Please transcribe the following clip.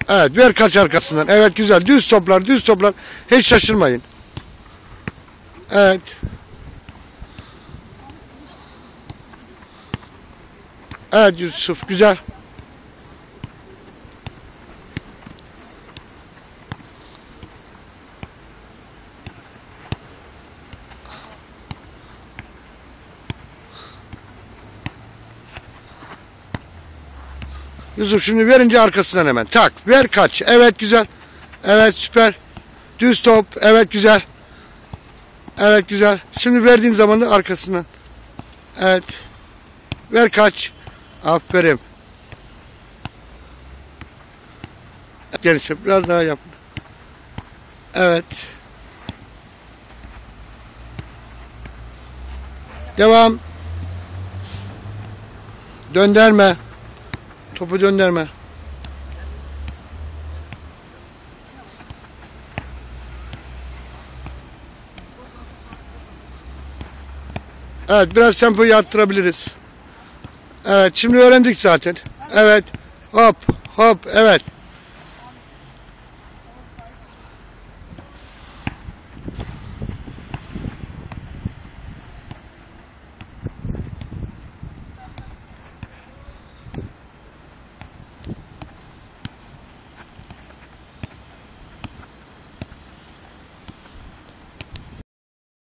Evet, ver kaç arkasından. Evet, güzel. Düz toplar, düz toplar. Hiç şaşırmayın. Evet. Evet Yusuf, güzel. Yusuf şimdi verince arkasından hemen. Tak, ver kaç. Evet, güzel. Evet, süper. Düz top. Evet, güzel. Evet, güzel. Şimdi verdiğin zaman da arkasından. Evet. Ver kaç. Aferin. Genişle, biraz daha yap. Evet. Devam. Döndürme. Topu döndürme. Evet, biraz tempoyu arttırabiliriz. Evet, şimdi öğrendik zaten. Evet. Hop, hop, evet.